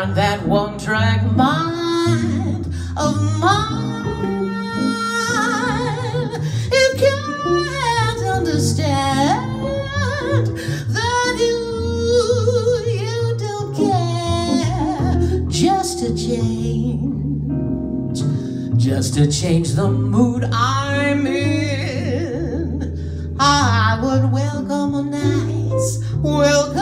that one-track mind of mine. You can't understand that you don't care. Just to change the mood I'm in. I would welcome a nice welcome